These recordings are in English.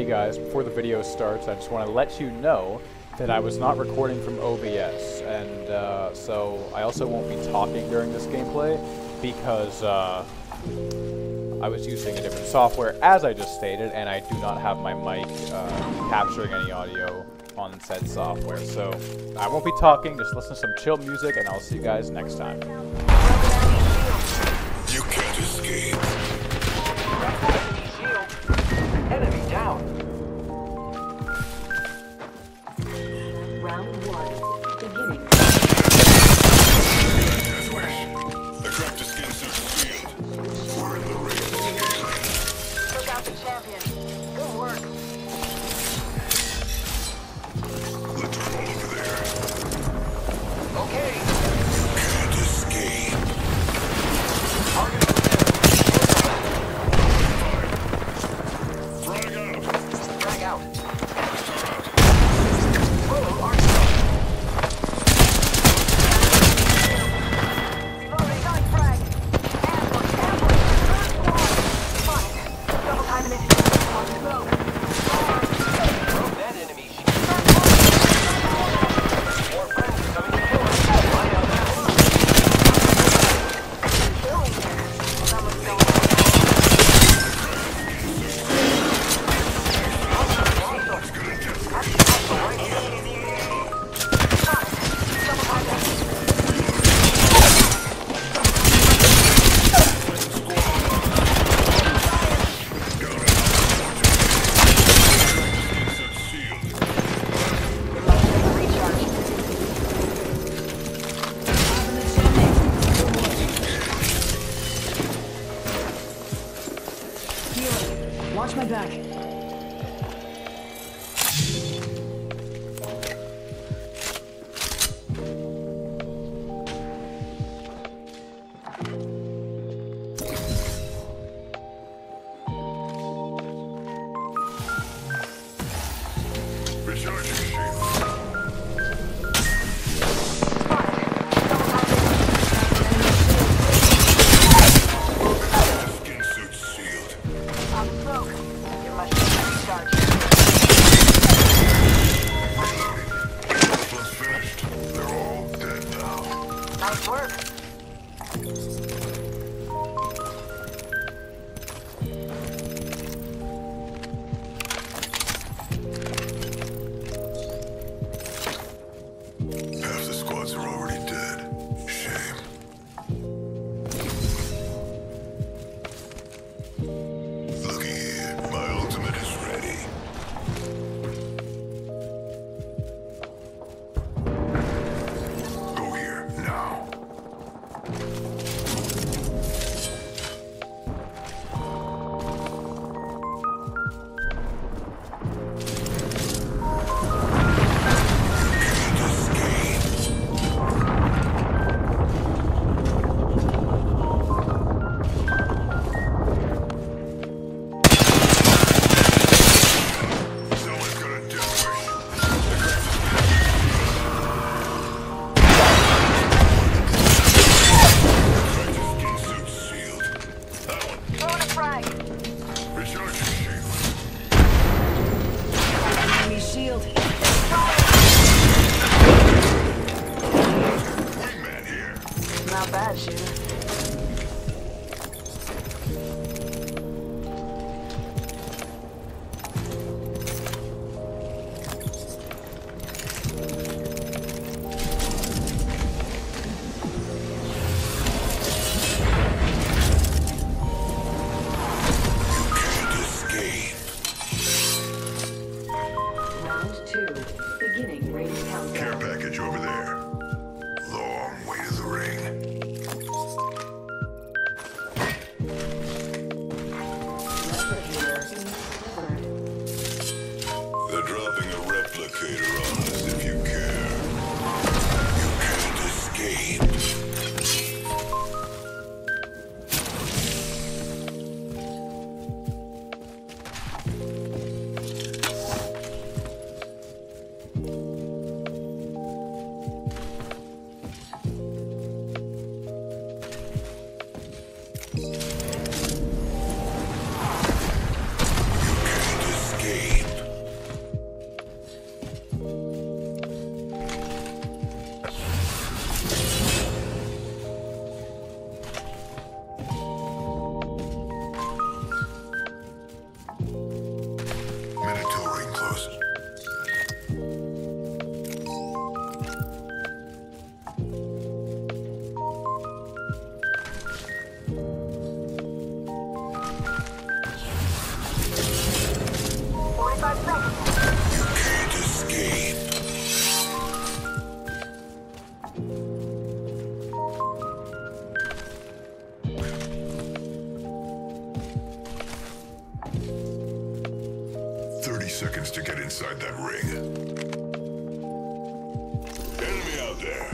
Hey guys, before the video starts, I just want to let you know that I was not recording from OBS, and so I also won't be talking during this gameplay because I was using a different software, as I just stated, and I do not have my mic capturing any audio on said software. So I won't be talking, just listen to some chill music, and I'll see you guys next time. You can't escape. Enemy down. Round one, beginning. The cracked skin suit shield. We're in the race. Took out the champion. Good work. Let's roll over there. Okay. Can't escape. Target Frag out. drag out. Solo arsenal. Reloading, gun frag. Ambush, ambush. First one. Fine. Double timing it. On the go. Broke that enemy shield. More friends are coming to kill us. Line out that one. Killing there. Someone's going on. Suit shield. Recharge. Healing. Watch my back. Recharging shield. Skin suit shield. On the smoke. Give my shit a recharge. This one's finished. They're all dead now. Nice work. Half the squads are already dead. Shame. Looky here, my ultimate is ready. Go here, now. Can't escape. Someone's gonna do it. Skin suit shield. That one. Throwing a frag. Recharging shield. Enemy shield. Wingman here. Not bad, shooter. Can't escape. Round two, beginning range Care countdown. package over there. Long way to the ring. Replicator delivered. They're dropping a replicator on us if you care. You can't escape. escape. 30 seconds to get inside that ring. Enemy out there.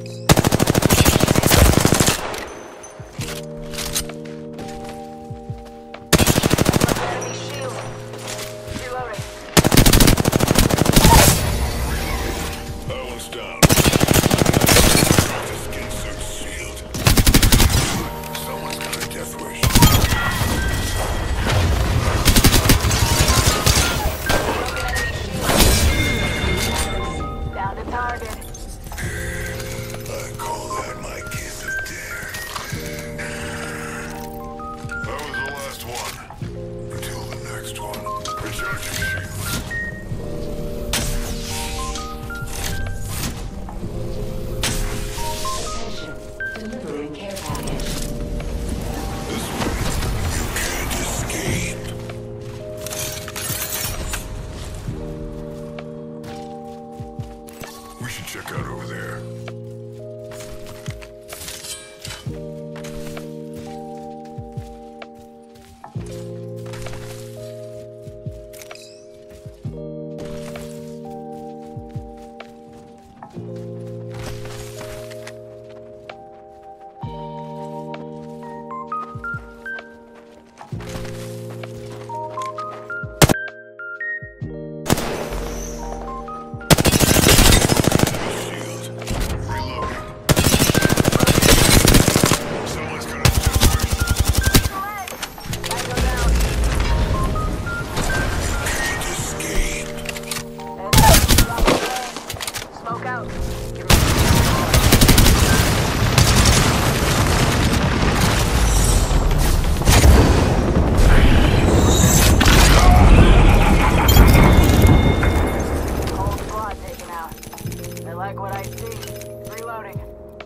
Enemy shield. Reloading. That one's down. Skin suit shield. Someone's got a death wish. Down to target. I call that my kiss of death. That was the last one. Until the next one. Recharging shields. Attention. Delivering care package. This way. You can't escape. We should check out over there. Shield. Reloading. Someone's got a death wish. Tango down. Can't escape. Smoke out. Whole squad taken out. I like what I see. Reloading.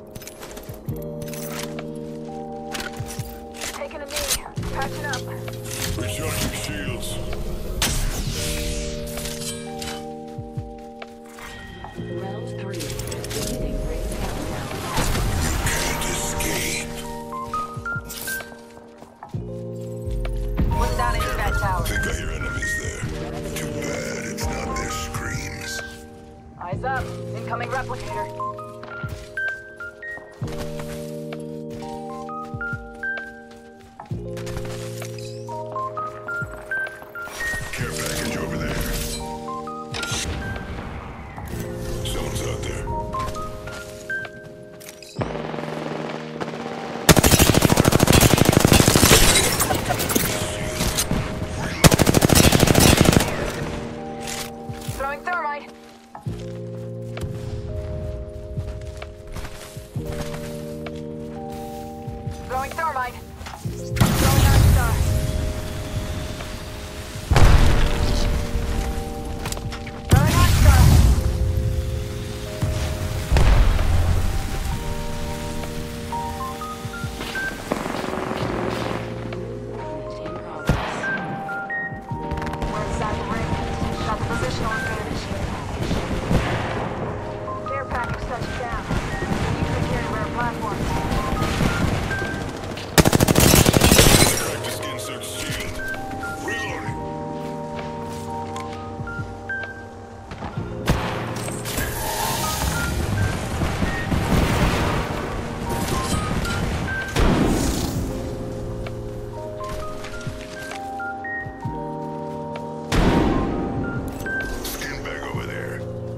Taking a knee. Patching up. Recharging shields. Round 3. Beginning ring countdown. Can't escape. Putting down into that tower. Think I hear enemies there. Too bad it's not their screams. Eyes up. Incoming replicator. Care package over there. Someone's out there. Throwing thermite. Throwing thermite. Throwing Arc Star. Throwing Arc Star. In progress. We're inside the ring. Got the positional advantage. Care package touched down. Use the carry rare platforms. Crack the skin suit shield. Reloading. Skin bag over there.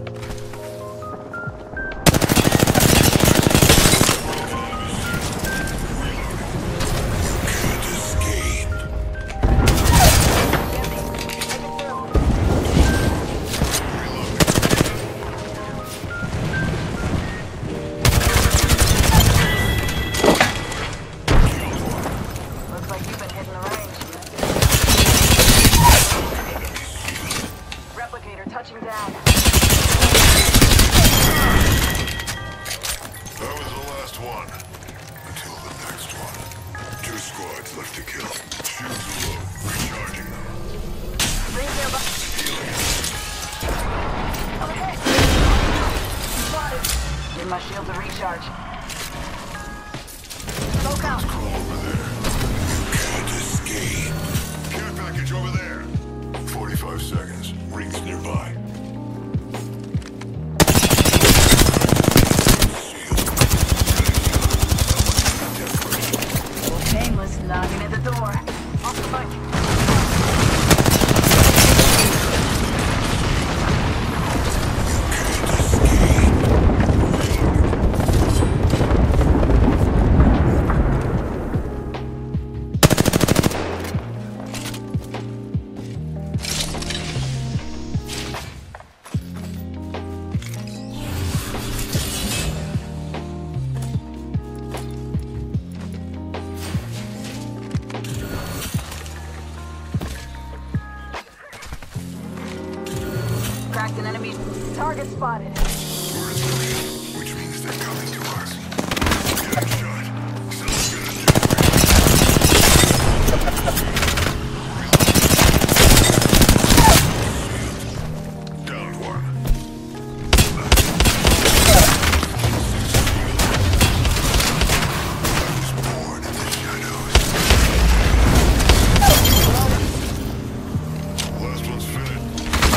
Can't escape. Looks like you've been hitting the range. Replicator touching down. That was the last one. Until the next one. 2 squads left to kill. Shields are low. Recharging them. Ring nearby. Overhead. Spotted. Give my shield a recharge. Smoke out. Crawl over there. You can't escape. Care package over there. 45 45 seconds. Rings nearby. Painless knocking at the door. Off the mic. Cracked an enemy. Target spotted. Which means they're coming to us. Getting shot. Down one. I was born in the shadows. Last one's finished.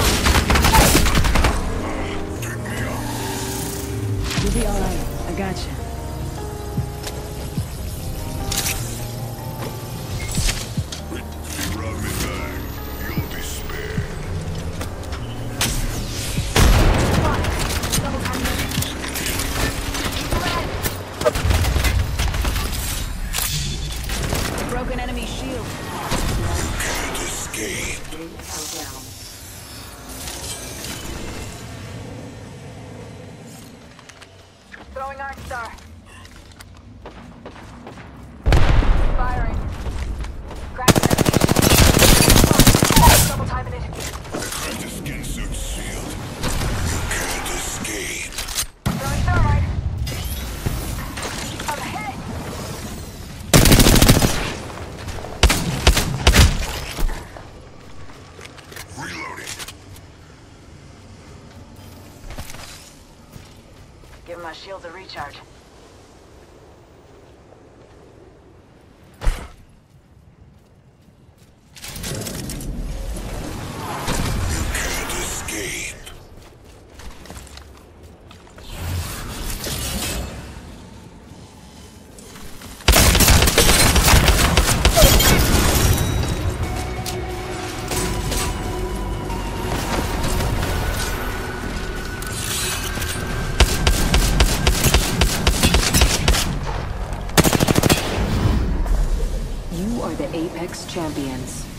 Pick me up. You'll be alright. I gotcha. If you rub me back, you'll be spared. Double time. Broken enemy shield. Can't escape. Ring countdown. Throwing Arc Star. Firing. Cracked an enemy. Double timing it. The skin suit's sealed. You can't escape. Throwing thermite. I'm hit. Reloading. Give my shields a recharge. Can't escape. You are the Apex Champions.